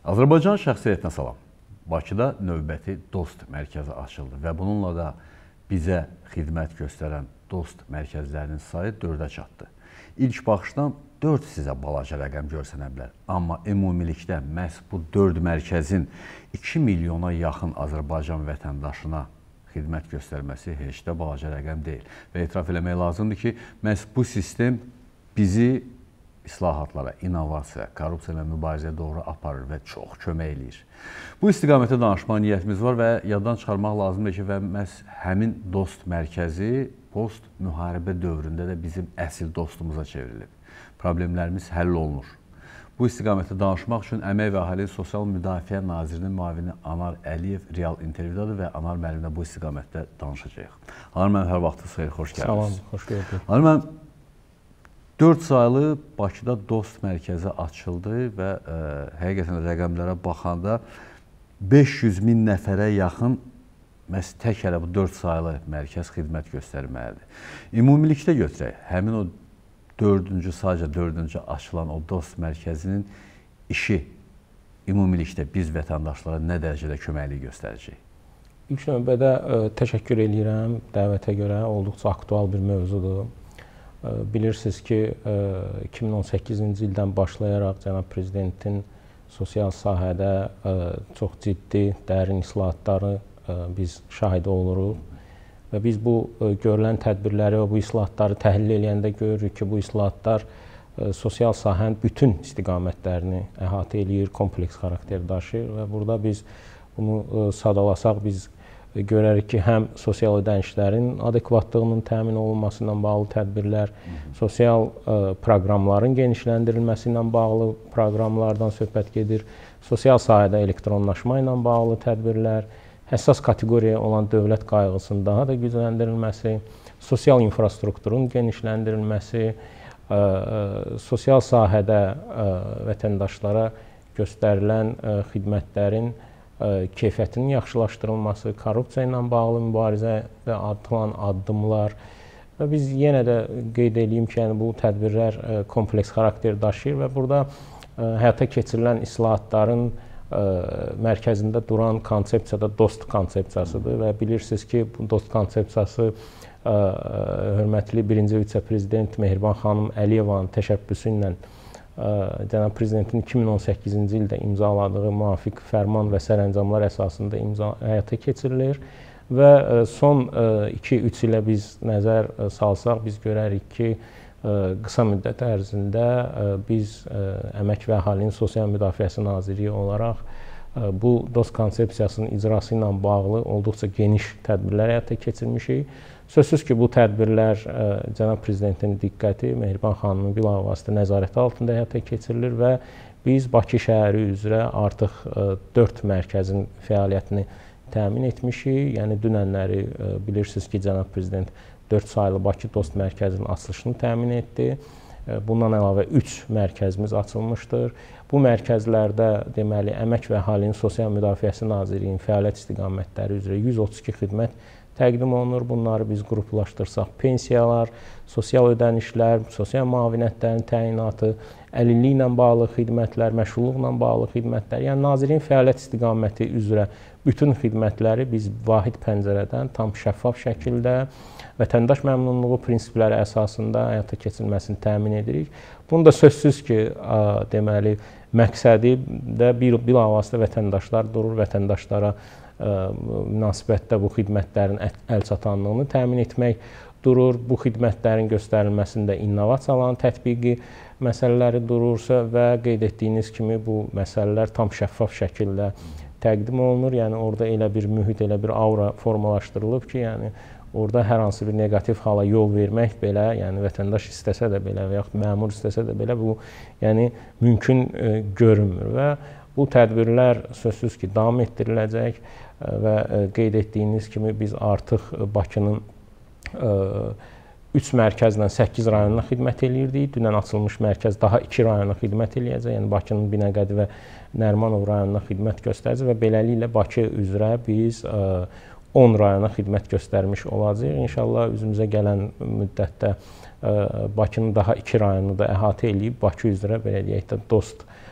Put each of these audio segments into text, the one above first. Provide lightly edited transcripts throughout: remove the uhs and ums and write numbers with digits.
Azərbaycan şəxsiyyətinə salam. Bakıda növbəti Dost mərkəzi açıldı və bununla da bizə xidmət göstərən Dost mərkəzlərinin sayı 4-ə çatdı. İlk baxışdan 4 sizə balaca rəqəm görsənə bilər. Amma ümumilikdə məhz bu 4 mərkəzin 2 milyona yaxın Azərbaycan vətəndaşına xidmət göstərməsi heç də balaca rəqəm deyil. Və etiraf eləmək lazımdır ki, məhz bu sistem bizi islahatlara, innovasiya, korrupsiya ilə mübarizəyə doğru aparır və çox kömək eləyir. Bu istiqamətdə danışmaq niyyətimiz var və yaddan çıxarmaq lazımdır ki, və məhz həmin Dost mərkəzi post müharibə dövründə də bizim əsl dostumuza çevrilib. Problemlərimiz həll olunur. Bu istiqamətdə danışmaq üçün Əmək və Əhalinin Sosial Müdafiə Nazirinin müavini Anar Əliyev real intervyudadır və Anar müəllimlə bu istiqamətdə danışacağıq. Anar müəllim, hər vaxtınız xeyir, xoş gəldiniz. Salam, xoş gördük. Anar müəllim, 4 saylı Bakıda Dost mərkəzi açıldı və həqiqətən rəqəmlərə baxanda 500 min nəfərə yaxın məhz tək hələ bu 4 saylı mərkəz xidmət göstərməlidir. Ümumilikdə götürək, həmin o sadəcə dördüncü açılan o Dost mərkəzinin işi ümumilikdə biz vətəndaşlara nə dərəcədə köməklik göstərəcək? İlk növbədə təşəkkür edirəm dəvətə görə, olduqca aktual bir mövzudur. Bilirsiniz ki, 2018-ci ildən başlayaraq cənab prezidentin sosial sahədə çox ciddi, dərin islahatları biz şahidi oluruq. Və biz bu görülən tədbirləri və bu islahatları təhlil edəndə görürük ki, bu islahatlar sosial sahənin bütün istiqamətlərini əhatə eləyir, kompleks xarakter daşıyır və burada biz bunu sadalasaq biz görərik ki, həm sosial ödənişlərin adekvatlığının təmin olunması ilə bağlı tədbirlər, sosial proqramların genişləndirilməsi ilə bağlı proqramlardan söhbət gedir, sosial sahədə elektronlaşma ilə bağlı tədbirlər, həssas kateqoriyaya olan dövlət qayğısının daha da gücləndirilməsi, sosial infrastrukturun genişləndirilməsi, sosial sahədə vətəndaşlara göstərilən xidmətlərin keyfiyyətinin yaxşılaşdırılması, korrupsiya ilə bağlı mübarizədə atılan addımlar və biz yenə də qeyd edeyim ki, bu tədbirlər kompleks xarakter daşıyır və burada həyata keçirilən islahatların mərkəzində duran konsepsiya da Dost konsepsiyasıdır və bilirsiniz ki, bu Dost konsepsiyası hörmətli birinci vitse-prezident Mehriban xanım Əliyevanın təşəbbüsü ilə cənab prezidentin 2018-ci ildə imzaladığı müvafiq fərman və sərəncamlar əsasında həyata keçirilir və son 2-3 ilə biz nəzər salsaq, biz görərik ki, qısa müddət ərzində biz Əmək və Əhalinin Sosial Müdafiəsi Nazirliyi olaraq bu Dost konsepsiyasının icrası ilə bağlı olduqca geniş tədbirlər həyata keçirmişik. Sözsüz ki, bu tədbirlər cənab prezidentin diqqəti Mehriban xanımın bilavasitə nəzarəti altında həyata keçirilir və biz Bakı şəhəri üzrə artıq 4 mərkəzin fəaliyyətini təmin etmişik. Yəni dünənləri bilirsiniz ki, cənab prezident 4 saylı Bakı Dost mərkəzinin açılışını təmin etdi. Bundan əlavə 3 mərkəzimiz açılmışdır. Bu mərkəzlərdə deməli Əmək və Əhalinin Sosial Müdafiəsi Nazirliyinin fəaliyyət istiqamətləri üzrə 132 xidmət təqdim olunur. Bunları biz qruplaşdırsaq, pensiyalar, sosial ödənişlər, sosial müavinətlərin təyinatı, əlilliklə ilə bağlı xidmətlər, məşğulluqla bağlı xidmətlər, yəni Nazirliyin fəaliyyət istiqaməti üzrə bütün xidmətləri biz vahid pəncərədən tam şəffaf şəkildə vətəndaş məmnunluğu prinsipləri əsasında həyata keçirilməsini təmin edirik. Bunu da sözsüz ki, deməli, məqsədi də bilavasitə vətəndaşlar durur, vətəndaşlara münasibətdə bu xidmətlərin əlçatanlığını təmin etmək durur. Bu xidmətlərin göstərilməsində innovasiyaların tətbiqi məsələləri durursa və qeyd etdiyiniz kimi bu məsələlər tam şəffaf şəkildə təqdim olunur. Yəni orada elə bir mühit, elə bir aura formalaşdırılıb ki, yəni orada hər hansı bir negativ hala yol vermək belə, yəni vətəndaş istəsə də belə və yaxud məmur istəsə də belə bu yəni mümkün görünmür və bu tədbirlər sözsüz ki, davam etdiriləcək və qeyd etdiyiniz kimi biz artıq Bakının 3 mərkəzlə 8 rayonuna xidmət eləyirdik. Dünən açılmış mərkəz daha 2 rayona xidmət eləyəcək. Yəni Bakının Binəqədi və Nərimanov rayonuna xidmət göstərəcək və beləliklə Bakı üzrə biz 10 rayona xidmət göstərmiş olacaq. İnşallah üzümüzə gələn müddətdə Bakının daha 2 rayonunu da əhatə eləyib Bakı üzrə belə deyək də Dost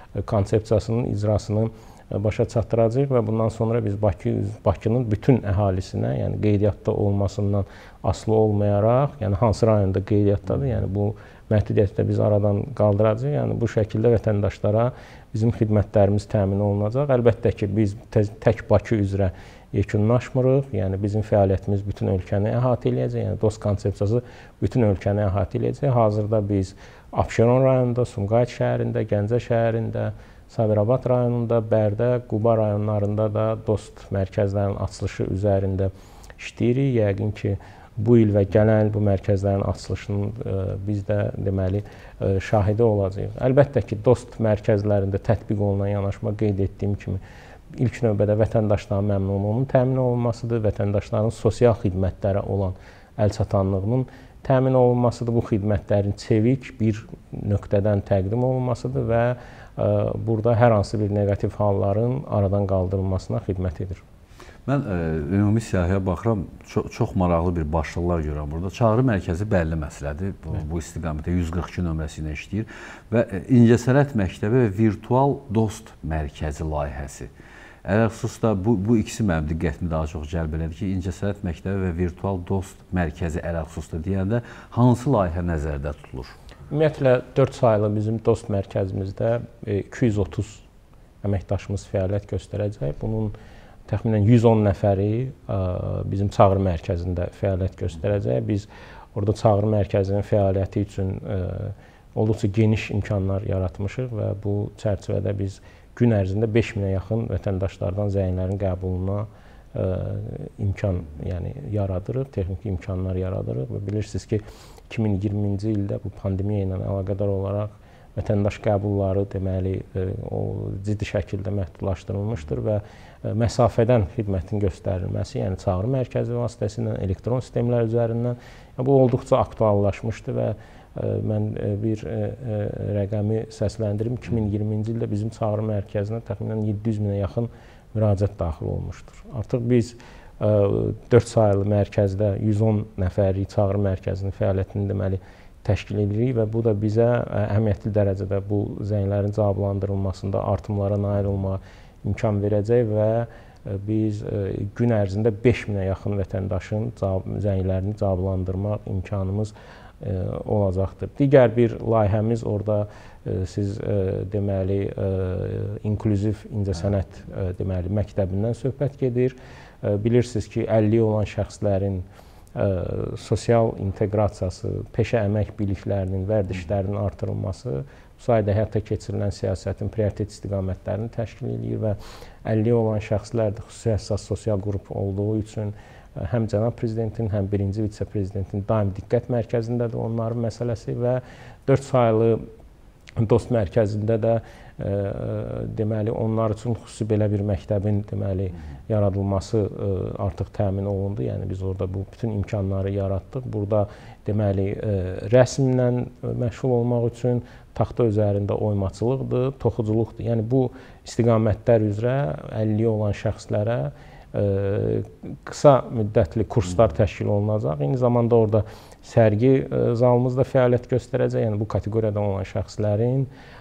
konsepsiyasının icrasını başa çatdıracağıq və bundan sonra biz Bakının bütün əhalisinə, yəni qeydiyyatda olmasından asılı olmayaraq, yəni hansı rayonda qeydiyyatdadır, yəni bu məhdudiyyəti də biz aradan qaldıracağıq. Yəni bu şəkildə vətəndaşlara bizim xidmətlərimiz təmin olunacaq. Əlbəttə ki, biz tək Bakı üzrə yekunlaşmırıq. Yəni bizim fəaliyyətimiz bütün ölkəni əhatə eləyəcək. Yəni DOST konsepsiyası bütün ölkəni əhatə eləyəcək. Hazırda biz Abşeron rayonunda, Sumqayıt şəhərində, Gəncə şəhərində, Sabirabad rayonunda, Bərdə, Quba rayonlarında da DOST mərkəzlərinin açılışı üzərində işləyirik. Yəqin ki, bu il və gələn il bu mərkəzlərin açılışının biz də deməli şahidi olacağıq. Əlbəttə ki, DOST mərkəzlərində tətbiq olunan yanaşma qeyd etdiyim kimi ilk növbədə vətəndaşların məmnunluğunun təmin olunmasıdır, vətəndaşların sosial xidmətlərə olan əlçatanlığının təmin olunmasıdır, bu xidmətlərin çevik bir nöqtədən təqdim olunmasıdır və burada hər hansı bir neqativ halların aradan qaldırılmasına xidmət edir. Mən ümumi siyahıya baxıram, çox maraqlı bir başlıqlar görürəm burada. Çağrı mərkəzi bəlli məsələdir, bu istiqamətdə 142 nömrəsi ilə işləyir və İncəsənət Məktəbi və Virtual DOST mərkəzi layihəsi. Ələlxüsusda bu ikisi mənim diqqətimi daha çox cəlb elədi ki, İncəsənət Məktəbi və Virtual DOST mərkəzi ələlxüsusda deyəndə hansı layihə nəzərdə tutulur? Ümumiyyətlə 4 saylı bizim DOST mərkəzimizdə 230 əməkdaşımız fəaliyyət göstərəcək. Bunun təxminən 110 nəfəri bizim çağrı mərkəzində fəaliyyət göstərəcək. Biz orada çağrı mərkəzinin fəaliyyəti üçün olduqca geniş imkanlar yaratmışıq və bu çərçivədə biz gün ərzində 5000-ə yaxın vətəndaşlardan zənglərin qəbuluna imkan yaradırıq, texniki imkanlar yaradırıq və bilirsiniz ki, 2020-ci ildə bu pandemiya ilə əlaqədar olaraq vətəndaş qəbulları deməli o ciddi şəkildə məhdudlaşdırılmışdır və məsafədən xidmətin göstərilməsi, yəni çağrı mərkəzi vasitəsilə, elektron sistemlər üzərindən bu olduqca aktuallaşmışdır və mən bir rəqəmi səsləndirim. 2020-ci ildə bizim çağrı mərkəzinə təxminən 700 minə yaxın müraciət daxil olmuşdur. Artıq biz 4 saylı mərkəzdə 110 nəfərlik çağrı mərkəzinin fəaliyyətini deməli təşkil edirik və bu da bizə əhəmiyyətli dərəcədə bu zənglərin cavablandırılmasında artımlara nail olmağa imkan verəcək və biz gün ərzində 5000-ə yaxın vətəndaşın zənglərini cavablandırmaq imkanımız olacaqdır. Digər bir layihəmiz orada siz deməli inklüziv incəsənət deməli məktəbindən söhbət gedir. Bilirsiniz ki, 50 olan şəxslərin sosial inteqrasiyası, peşə əmək biliklərinin, vərdişlərinin artırılması bu sayədə həyata keçirilən siyasətin prioritet istiqamətlərini təşkil edir və 50 olan şəxslər də xüsusi həssas sosial qrup olduğu üçün həm cənab prezidentin, həm birinci vitse-prezidentin daim diqqət mərkəzindədir onların məsələsi və 4 saylı DOST mərkəzində də deməli onlar üçün xüsusi belə bir məktəbin deməli yaradılması artıq təmin olundu. Yəni biz orada bu bütün imkanları yaratdıq. Burada deməli rəsmlə məşğul olmaq üçün taxta üzərində oymaçılıqdır, toxuculuqdur. Yəni bu istiqamətlər üzrə 50 olan şəxslərə qısa müddətli kurslar təşkil olunacaq. Eyni zamanda orada sərgi zalımız da fəaliyyət göstərəcək. Yəni bu kateqoriyadan olan şəxslərin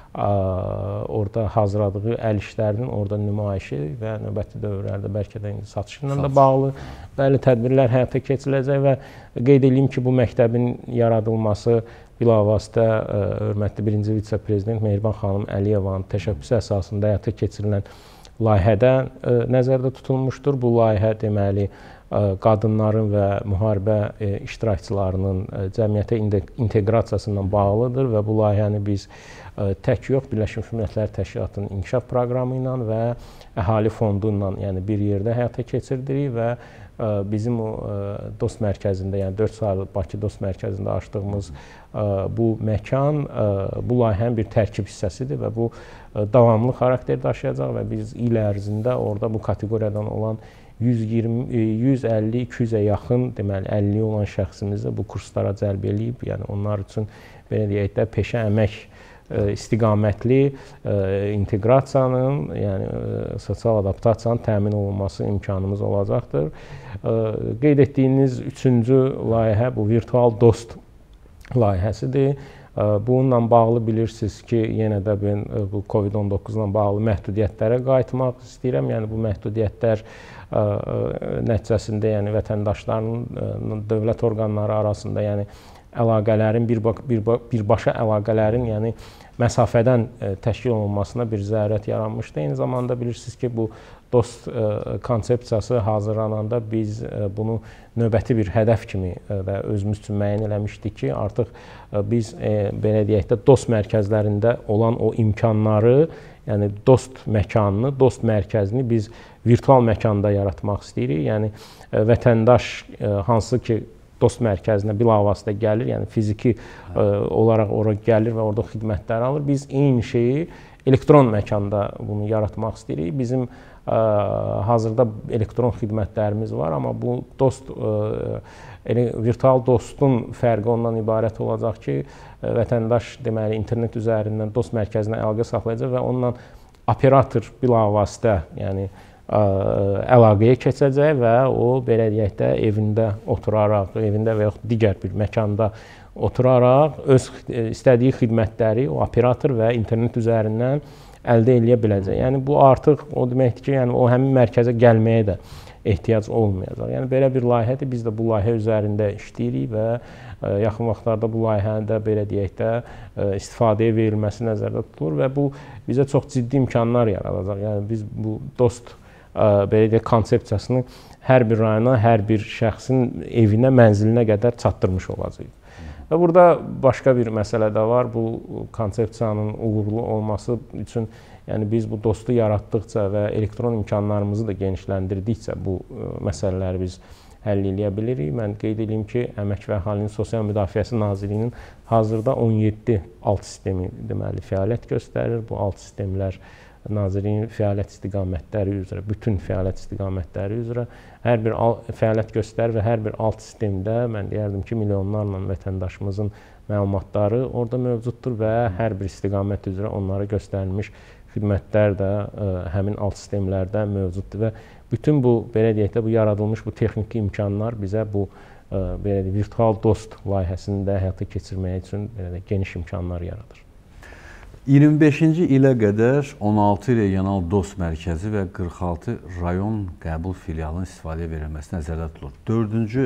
orada hazırladığı əl işlərinin orada nümayişi və növbəti dövrlərdə bəlkə də indi satışı ilə də bağlı bəli tədbirlər həyata keçiriləcək və qeyd edeyim ki, bu məktəbin yaradılması bilavasitə hörmətli birinci vitse-prezident Mehriban xanım Əliyevanın təşəbbüsü əsasında həyata keçirilən layihədə nəzərdə tutulmuşdur. Bu layihə deməli qadınların və müharibə iştirakçılarının cəmiyyətə inteqrasiyasından bağlıdır və bu layihəni biz tək yox, Birləşmiş Millətlər Təşkilatının inkişaf proqramı ilə və əhali fondu ilə yəni bir yerdə həyata keçirdirik və bizim DOST mərkəzində, yəni 4 saylı Bakı DOST mərkəzində açdığımız bu məkan bu layihənin bir tərkib hissəsidir və bu davamlı xarakter daşıyacaq və biz il ərzində orada bu kateqoriyadan olan 150-200-ə yaxın deməli 50 olan şəxsimizi bu kurslara cəlb eləyib, yəni onlar üçün belə deyək də peşə əmək istiqamətli inteqrasiyanın, yəni sosial adaptasiyanın təmin olunması imkanımız olacaqdır. Qeyd etdiyiniz üçüncü layihə bu virtual DOST layihəsidir. Bununla bağlı bilirsiniz ki, yenə də ben bu COVID-19-la bağlı məhdudiyyətlərə qayıtmaq istəyirəm. Yəni bu məhdudiyyətlər nəticəsində, yəni vətəndaşların dövlət orqanları arasında, yəni əlaqələrin birbaşa əlaqələrin, yəni məsafədən təşkil olunmasına bir zərurət yaranmışdı. Eyni zamanda bilirsiniz ki, bu DOST konsepsiyası hazırlananda biz bunu növbəti bir hədəf kimi və özümüz üçün müəyyən eləmişdik ki, artıq biz belə deyək də DOST mərkəzlərində olan o imkanları, yəni DOST məkanını, DOST mərkəzini biz virtual məkanda yaratmaq istəyirik. Yəni vətəndaş hansı ki DOST mərkəzinə bilavasitə gəlir, yəni fiziki olaraq ora gəlir və orada xidmətləri alır. Biz eyni şeyi elektron məkanda bunu yaratmaq istəyirik. Bizim hazırda elektron xidmətlərimiz var, amma bu DOST, virtual DOST-un fərqi ondan ibarət olacaq ki, vətəndaş deməli internet üzərindən DOST mərkəzinə əlaqə saxlayacaq və onunla operator bilavasitə, yəni əlaqəyə keçəcək və o belə deyək də evində oturaraq, evində və yaxud digər bir məkanda oturaraq öz istədiyi xidmətləri o operator və internet üzərindən əldə edə biləcək. Yəni bu artıq o deməkdir ki, yəni o həmin mərkəzə gəlməyə də ehtiyac olmayacaq. Yəni belə bir layihədir. Biz də bu layihə üzərində işləyirik və yaxın vaxtlarda bu layihənin də belə deyək də istifadəyə verilməsi nəzərdə tutulur və bu bizə çox ciddi imkanlar yaradacaq. Yəni biz bu DOST belə deyək konsepsiyasını hər bir rayona, hər bir şəxsin evinə, mənzilinə qədər çatdırmış olacağıq. Və burada başqa bir məsələ də var. Bu konsepsiyanın uğurlu olması üçün, yəni biz bu DOST-u yaratdıqca və elektron imkanlarımızı da genişləndirdikcə bu məsələləri biz həll edə bilirik. Mən qeyd edeyim ki, Əmək və Əhalinin Sosial Müdafiəsi Nazirliyinin hazırda 17 alt sistemi deməli fəaliyyət göstərir. Bu alt sistemlər Nazirliyin fəaliyyət istiqamətləri üzrə, bütün fəaliyyət istiqamətləri üzrə hər bir fəaliyyət göstərir və hər bir alt sistemdə mən deyərdim ki, milyonlarla vətəndaşımızın məlumatları orada mövcuddur və hər bir istiqamət üzrə onlara göstərilmiş xidmətlər də həmin alt sistemlərdə mövcuddur və bütün bu belə deyək də bu yaradılmış bu texniki imkanlar bizə bu belə deyək virtual DOST layihəsini də həyata keçirmək üçün belə geniş imkanlar yaradır. 25-ci ilə qədər 16 regional DOST mərkəzi və 46 rayon qəbul filialının istifadəyə verilməsi nəzərdə tutulur. 4-cü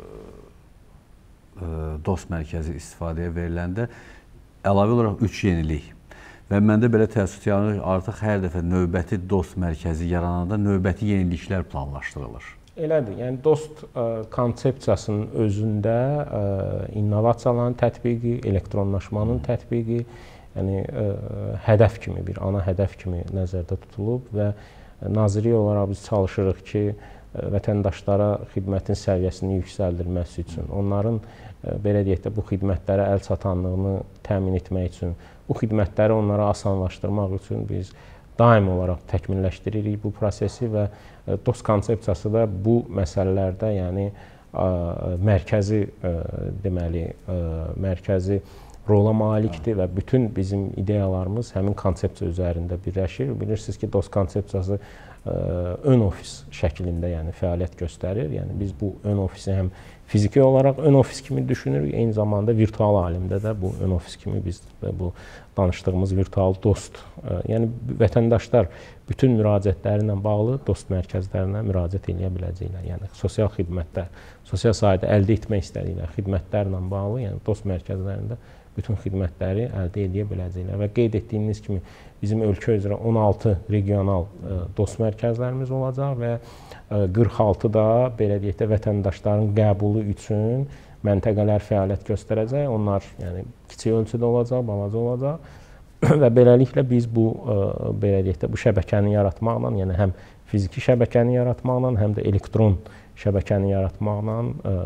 DOST mərkəzi istifadəyə veriləndə əlavə olaraq 3 yenilik və məndə belə təəssürat yaranır ki, artıq hər dəfə növbəti DOST mərkəzi yarananda növbəti yeniliklər planlaşdırılır. Elədir. Yəni DOST konsepsiyasının özündə innovasiyaların tətbiqi, elektronlaşmanın tətbiqi, yəni hədəf kimi, bir ana hədəf kimi nəzərdə tutulub və nazirlik olaraq biz çalışırıq ki, vətəndaşlara xidmətin səviyyəsini yüksəldilməsi üçün, onların belə deyək də bu xidmətlərə əl çatanlığını təmin etmək üçün, bu xidmətləri onlara asanlaşdırmaq üçün biz daim olaraq təkmilləşdiririk bu prosesi və DOST konsepsiyası da bu məsələlərdə, yəni mərkəzi deməli, mərkəzi rola malikdir və bütün bizim ideyalarımız həmin konsepsiya üzərində birləşir. Bilirsiniz ki, DOST konsepsiyası ön ofis şəklində, yəni fəaliyyət göstərir. Yəni biz bu ön ofisi həm fiziki olaraq ön ofis kimi düşünürük, eyni zamanda virtual aləmdə də bu ön ofis kimi biz bu danışdığımız virtual DOST, yəni vətəndaşlar bütün müraciətləri ilə bağlı DOST mərkəzlərinə müraciət edə biləcəklər. Yəni sosial xidmətlər, sosial sahədə əldə etmək istədikləri xidmətlərlə bağlı, yəni DOST mərkəzlərində bütün xidmətləri əldə edə biləcəklər və qeyd etdiyiniz kimi bizim ölkə üzrə 16 regional DOST mərkəzlərimiz olacaq və 46 da belə deyək də vətəndaşların qəbulu üçün məntəqələr fəaliyyət göstərəcək. Onlar yəni kiçik ölçüdə olacaq, balaca olacaq və beləliklə biz bu belə deyək də bu şəbəkəni yaratmaqla, yəni həm fiziki şəbəkəni yaratmaqla, həm də elektron şəbəkəni yaratmaqla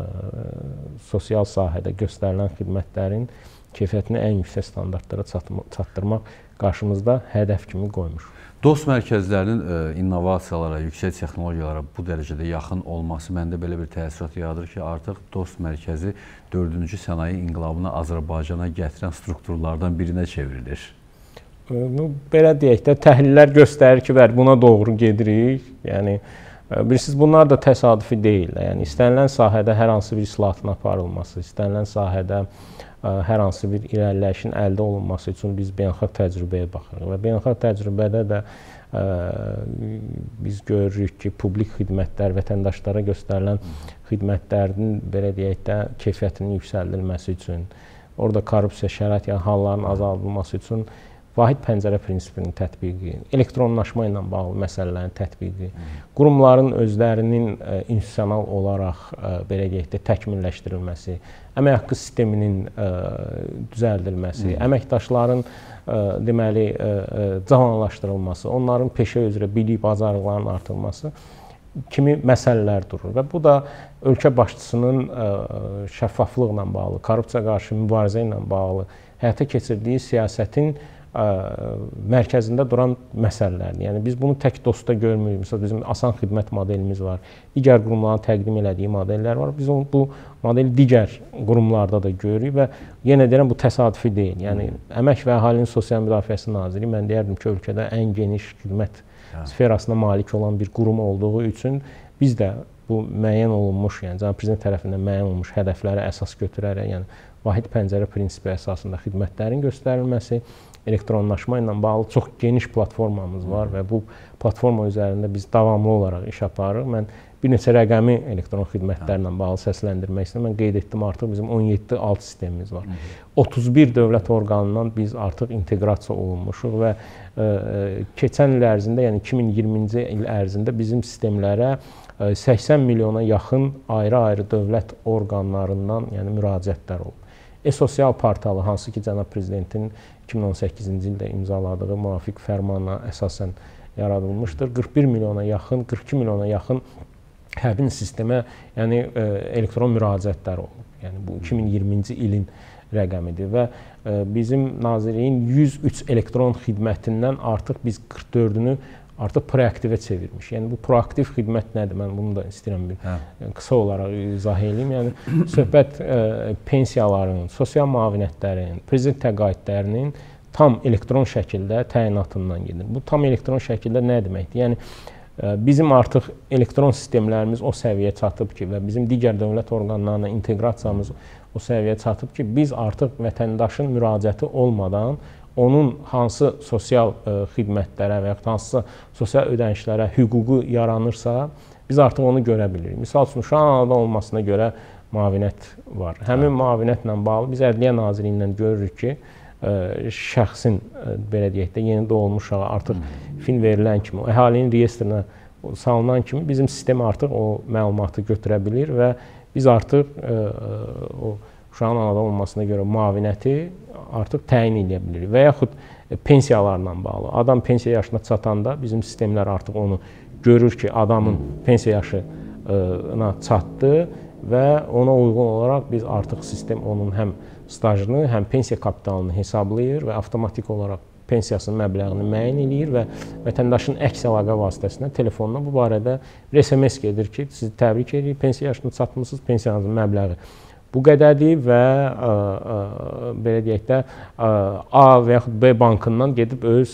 sosial sahədə göstərilən xidmətlərin keyfiyyətini ən yüksək standartlara çatdırmaq qarşımızda hədəf kimi qoymuş. DOST mərkəzlərinin innovasiyalara, yüksək texnologiyalara bu dərəcədə yaxın olması məndə belə bir təəssürat yaradır ki, artıq DOST mərkəzi 4-cü sənaye inqilabını Azərbaycana gətirən strukturlardan birinə çevrilir. Belə deyək də, təhlillər göstərir ki, buna doğru gedirik. Yəni Bilirsiniz, bunlar da təsadüfi deyil. Yəni istənilən sahədə hər hansı bir islahatın aparılması, istənilən sahədə hər hansı bir irəliləyişin əldə olunması üçün biz beynəlxalq təcrübəyə baxırıq və beynəlxalq təcrübədə də biz görürük ki, publik xidmətlər, vətəndaşlara göstərilən xidmətlərin, belə deyək də, keyfiyyətinin yüksəldilməsi üçün, orada korrupsiya şərait, yəni halların azaldılması üçün vahid pəncərə prinsipinin tətbiqi, elektronlaşma ilə bağlı məsələlərin tətbiqi, qurumların özlərinin institusional olaraq, belə deyək də, təkmilləşdirilməsi, əmək haqqı sisteminin düzəldilməsi, əməkdaşların deməli, cavanlaşdırılması, onların peşə üzrə bilik, bacarıqlarının artırılması kimi məsələlər durur və bu da ölkə başçısının şəffaflıqla bağlı, korrupsiya qarşı mübarizə ilə bağlı həyata keçirdiyi siyasətin mərkəzində duran məsələlərdir. Yəni biz bunu tək dostda görmürük. Məsələn, bizim asan xidmət modelimiz var. Digər qurumların təqdim elədiyi modellər var. Biz bu modeli digər qurumlarda da görürük və yenə deyirəm, bu təsadüfi deyil. Yəni Əmək və Əhalinin Sosial Müdafiəsi Naziri, mən deyərdim ki, ölkədə ən geniş xidmət sferasına malik olan bir qurum olduğu üçün biz də bu müəyyən olunmuş, yəni Cənab Prezident tərəfindən müəyyən olunmuş hədəflərə əsas götürərək, yəni vahid pəncərə prinsipi əsasında xidmətlərin göstərilməsi, elektronlaşma ilə bağlı çox geniş platformamız var və bu platforma üzərində biz davamlı olaraq iş aparırıq. Mən bir neçə rəqəmi elektron xidmətlərlə bağlı səsləndirmək istəyirəm. Mən qeyd etdim, artıq bizim 17 alt sistemimiz var. 31 dövlət orqanından biz artıq inteqrasiya olunmuşuq və keçən il ərzində, yəni 2020-ci il ərzində bizim sistemlərə 80 milyona yaxın ayrı-ayrı dövlət orqanlarından, yəni müraciətlər olub. E-sosial portalı, hansı ki, Cənab Prezidentin 2018-ci ildə imzaladığı müvafiq fərmanla əsasən yaradılmışdır. 41 milyona yaxın, 42 milyona yaxın həmin sistemə, yəni elektron müraciətlər olub. Yəni bu 2020-ci ilin rəqəmidir və bizim Nazirliyin 103 elektron xidmətindən artıq biz 44-ünü artıq proaktivə çevirmiş. Yəni bu proaktiv xidmət nədir? Mən bunu da istəyirəm bir qısa olaraq izah edeyim. Yəni söhbət pensiyaların, sosial müavinətlərin, prezident təqaüdlərinin tam elektron şəkildə təyinatından gedir. Bu tam elektron şəkildə nə deməkdir? Yəni bizim artıq elektron sistemlərimiz o səviyyəyə çatıb ki və bizim digər dövlət orqanlarına inteqrasiyamız o səviyyəyə çatıb ki, biz artıq vətəndaşın müraciəti olmadan onun hansı sosial xidmətlərə və yaxud hansısa sosial ödənişlərə hüququ yaranırsa, biz artıq onu görə bilirik. Misal üçün, uşağın anadan olmasına görə müavinət var. Həmin müavinətlə bağlı biz Ədliyyə Nazirliyindən görürük ki, şəxsin, belə deyək də, yeni doğulmuş uşağa artıq fin verilən kimi, əhalinin reyestrinə salınan kimi bizim sistem artıq o məlumatı götürə bilir və biz artıq o uşağın anadan olmasına görə müavinəti artıq təyin edə bilirik və yaxud pensiyalarla bağlı. Adam pensiya yaşına çatanda bizim sistemlər artıq onu görür ki, adamın pensiya yaşına çatdı və ona uyğun olaraq biz artıq sistem onun həm stajını, həm pensiya kapitalını hesablayır və avtomatik olaraq pensiyasının məbləğini müəyyən edir və vətəndaşın əks əlaqə vasitəsilə telefonuna bu barədə bir SMS gedir ki, sizi təbrik edirik, pensiya yaşına çatmısınız, pensiyanızın məbləği bu qədərdir və belə deyək də A və yaxud B bankından gedib öz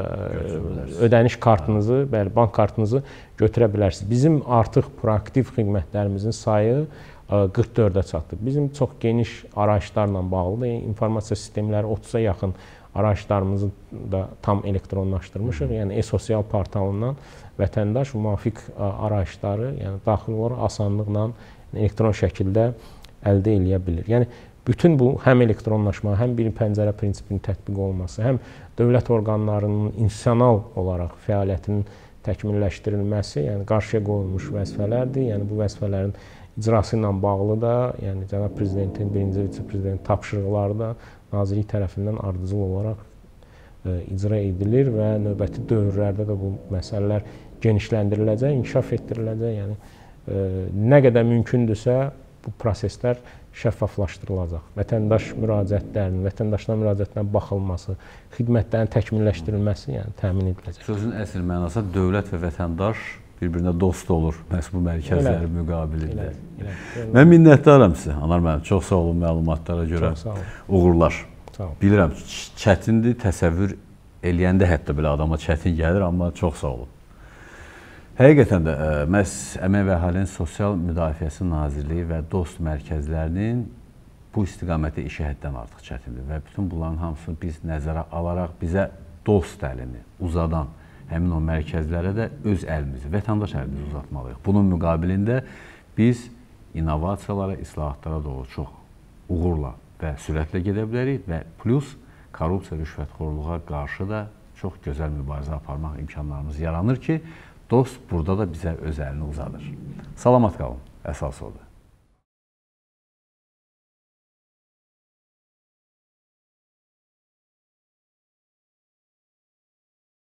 ödəniş kartınızı, bəli, bank kartınızı götürə bilərsiniz. Bizim artıq proaktiv xidmətlərimizin sayı 44-ə çatdı. Bizim çox geniş arayışlarla bağlıdır. İnformasiya sistemləri 30-a yaxın arayışlarımızı da tam elektronlaşdırmışıq. Yəni e-sosial portalından vətəndaş müvafiq arayışları, yəni daxil olaraq asanlıqla elektron şəkildə əldə eləyə bilir. Yəni bütün bu həm elektronlaşma, həm bir pəncərə prinsipinin tətbiq olunması, həm dövlət orqanlarının institusional olaraq fəaliyyətinin təkmilləşdirilməsi, yəni qarşıya qoyulmuş vəzifələrdir. Yəni bu vəzifələrin icrası ilə bağlı da, yəni Cənab Prezidentin, birinci vitse-prezident tapşırıqları da Nazirlik tərəfindən ardıcıl olaraq icra edilir və növbəti dövrlərdə də bu məsələlər genişləndiriləcək, inkişaf etdiriləcək. Yəni nə qədər mümkündürsə bu proseslər şəffaflaşdırılacaq. Vətəndaş müraciətlərinin, vətəndaşların müraciətlərinə baxılması, xidmətlərin təkmilləşdirilməsi, yəni təmin ediləcək. Sözün əsl mənası dövlət və vətəndaş bir-birinə dost olur məhz bu mərkəzləri müqabilində. Mən minnətdaram sizə, Anar müəllim. Çox sağ olun məlumatlara görə. Uğurlar. Bilirəm, çətindir, təsəvvür eləyəndə hətta belə adama çətin gəlir, amma çox sağ olun. Həqiqətən də məhz Əmək və Əhalinin Sosial Müdafiəsi Nazirliyi və DOST mərkəzlərinin bu istiqamətdə işi həddən artıq çətindir və bütün bunların hamısını biz nəzərə alaraq bizə DOST əlini uzadan həmin o mərkəzlərə də öz əlimizi, vətəndaş əlimizi uzatmalıyıq. Bunun müqabilində biz innovasiyalara, islahatlara doğru çox uğurla və sürətlə gedə bilərik və plus korrupsiya, rüşvətxorluğa qarşı da çox gözəl mübarizə aparmaq imkanlarımız yaranır ki, DOST burada da bizə öz əlini uzadır. Salamat qalın, əsas odur.